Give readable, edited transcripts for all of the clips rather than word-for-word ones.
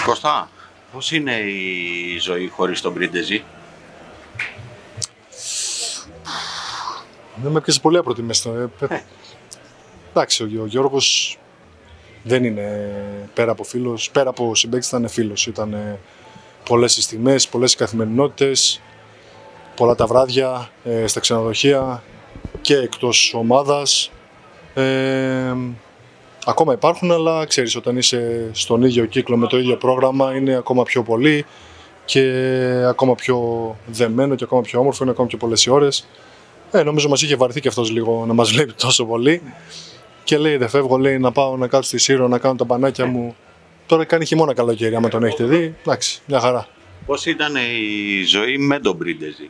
Κώστα, πώς είναι η ζωή χωρίς τον Πρίντεζη? Δεν με έπιασε πολύ απροτιμέστο. Εντάξει, ο Γιώργος δεν είναι πέρα από φίλος, πέρα από συμπαίκτης ήταν φίλος. Ήταν πολλές οι στιγμές, πολλές οι καθημερινότητες, πολλά τα βράδια στα ξενοδοχεία και εκτός ομάδας. Ακόμα υπάρχουν, αλλά ξέρεις, όταν είσαι στον ίδιο κύκλο με το ίδιο πρόγραμμα είναι ακόμα πιο πολύ και ακόμα πιο δεμένο και ακόμα πιο όμορφο, είναι ακόμα πιο πολλές οι ώρες. Νομίζω μας είχε βαρεθεί και αυτός λίγο να μας βλέπει τόσο πολύ και λέει δεν φεύγω, λέει να πάω να κάτσω στη Σύρο να κάνω τα μπανάκια μου. Τώρα κάνει χειμώνα καλοκαίρι, άμα τον έχετε δει, εντάξει, μια χαρά. Πώς ήταν η ζωή με τον Πρίντεζη?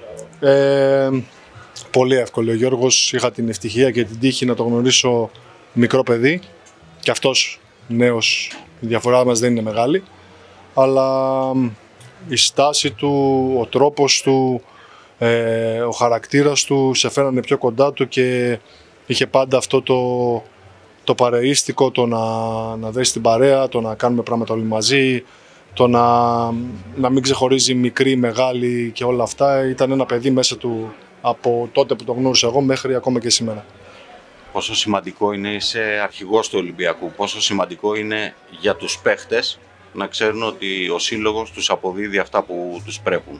Πολύ εύκολο. Ο Γιώργος, είχα την ευτυχία και την τύχη να το γνωρίσω μικρό παιδί και αυτός νέος, η διαφορά μας δεν είναι μεγάλη, αλλά η στάση του, ο τρόπος του, ο χαρακτήρας του σε φέρανε πιο κοντά του και είχε πάντα αυτό το παρεΐστικο, το να δέσει την παρέα, το να κάνουμε πράγματα όλοι μαζί, το να μην ξεχωρίζει μικρή, μεγάλη και όλα αυτά. Ήταν ένα παιδί μέσα του από τότε που το γνώρισα εγώ μέχρι ακόμα και σήμερα. Πόσο σημαντικό είναι, είσαι αρχηγός του Ολυμπιακού, πόσο σημαντικό είναι για τους παίχτες να ξέρουν ότι ο σύλλογος τους αποδίδει αυτά που τους πρέπουν?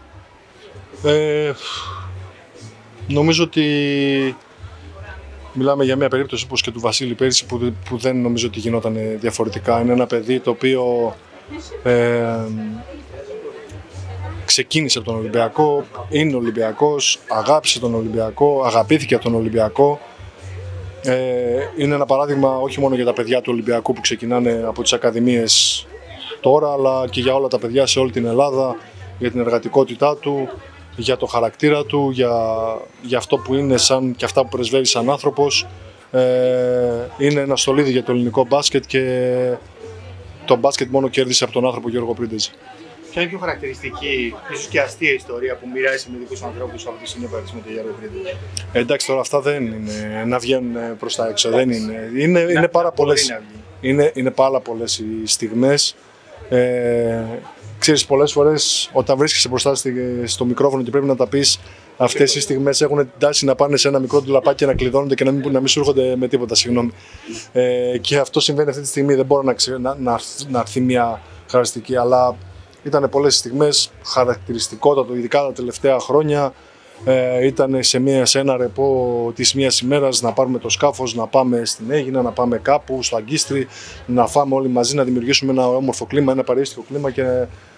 Νομίζω ότι μιλάμε για μια περίπτωση όπως και του Βασίλη πέρυσι που δεν νομίζω ότι γινόταν διαφορετικά. Είναι ένα παιδί το οποίο ξεκίνησε από τον Ολυμπιακό, είναι Ολυμπιακός, αγάπησε τον Ολυμπιακό, αγαπήθηκε από τον Ολυμπιακό. Είναι ένα παράδειγμα όχι μόνο για τα παιδιά του Ολυμπιακού που ξεκινάνε από τις ακαδημίες τώρα, αλλά και για όλα τα παιδιά σε όλη την Ελλάδα, για την εργατικότητά του, για το χαρακτήρα του, για αυτό που είναι σαν και αυτά που πρεσβεύει σαν άνθρωπος. Είναι ένα στολίδι για το ελληνικό μπάσκετ και το μπάσκετ μόνο κέρδισε από τον άνθρωπο Γιώργο Πρίντεζη. Ποια είναι η πιο χαρακτηριστική, ίσως και αστεία ιστορία που μοιράζεσαι με δικούς ανθρώπους από τη συνύπαρξη με τον Γιώργο Πρίντεζη? Εντάξει, τώρα αυτά δεν είναι να βγαίνουν προς τα έξω. Δεν είναι. Είναι πάρα πολλές. Είναι πάρα πολλές οι στιγμές. Ξέρεις, πολλές φορές όταν βρίσκεσαι μπροστά στο μικρόφωνο και πρέπει να τα πεις, αυτές οι στιγμές έχουν την τάση να πάνε σε ένα μικρό ντουλαπάκι και να κλειδώνονται και να μην σου έρχονται με τίποτα, συγγνώμη. Και αυτό συμβαίνει αυτή τη στιγμή, δεν μπορώ να έρθει μια χαρακτηριστική, αλλά ήταν πολλές στιγμές, χαρακτηριστικότατο, ειδικά τα τελευταία χρόνια. Ήταν σε ένα ρεπό της μίας ημέρας να πάρουμε το σκάφος, να πάμε στην Αίγινα, να πάμε κάπου στο Αγκίστρι, να φάμε όλοι μαζί, να δημιουργήσουμε ένα όμορφο κλίμα, ένα παρεΐστικο κλίμα και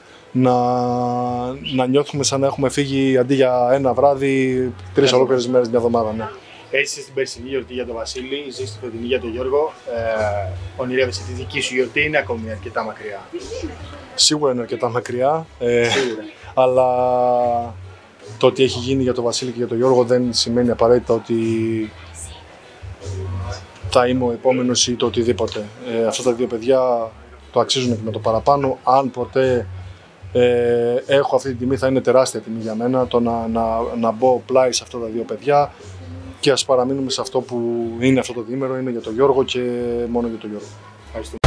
να νιώθουμε σαν να έχουμε φύγει αντί για ένα βράδυ, 3 ολόκληρες μέρες, μια εβδομάδα. Ναι. Έζησες την περσινή γιορτή για τον Βασίλη, ζήσεις την φετινή για τον Γιώργο. Ονειρεύεσαι τη δική σου γιορτή, είναι ακόμη αρκετά μακριά? Σίγουρα είναι αρκετά μακριά, αλλά το ότι έχει γίνει για τον Βασίλη και για τον Γιώργο δεν σημαίνει απαραίτητα ότι θα είμαι ο επόμενος ή το οτιδήποτε. Αυτά τα δύο παιδιά το αξίζουν και με το παραπάνω. Αν ποτέ έχω αυτή τη τιμή, θα είναι τεράστια τιμή για μένα το να μπω πλάι σε αυτά τα δύο παιδιά και ας παραμείνουμε σε αυτό που είναι αυτό το διήμερο, είναι για τον Γιώργο και μόνο για τον Γιώργο. Ευχαριστούμε.